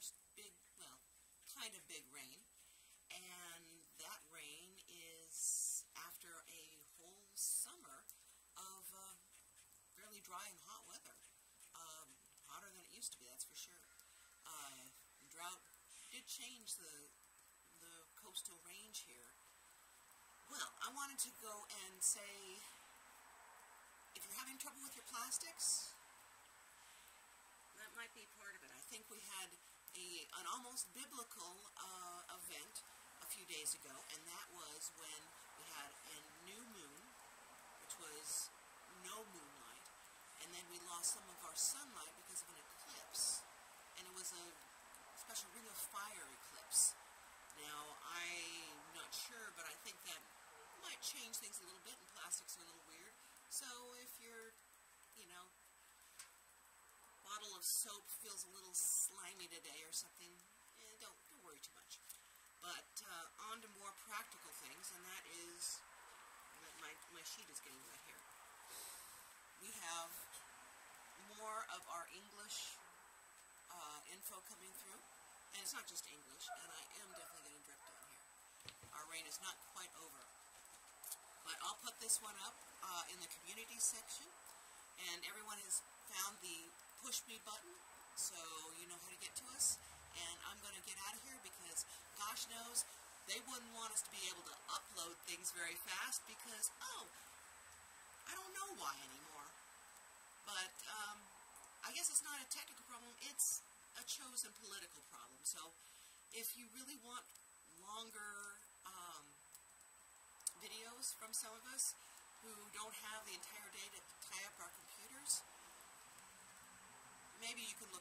first big, well, kind of big rain. And that rain is after a whole summer of fairly dry and hot weather. Hotter than it used to be, that's for sure. The drought did change the coastal range here. Well, I wanted to go and say, if you're having trouble with your plastics, that might be part of it. I think we had an almost biblical event a few days ago, and that was when we had a new moon, which was no moonlight, and then we lost some of our sunlight because of an eclipse, and it was a special ring of fire eclipse. Now, I'm not sure, but I think that might change things a little bit, and plastics are a little weird. So if your, bottle of soap feels a little slimy today or something, don't worry too much. But on to more practical things, and that is, my sheet is getting wet here. We have more of our English info coming through, and it's not just English, and I am definitely getting dripped on here. Our rain is not quite over. But I'll put this one up in the community section, and everyone has found the push me button, so you know how to get to us. And I'm going to get out of here because, gosh knows, they wouldn't want us to be able to upload things very fast because, I don't know why anymore. But I guess it's not a technical problem, it's a chosen political problem. So if you really want longer videos from some of us who don't have the entire day to tie up our computers, maybe you can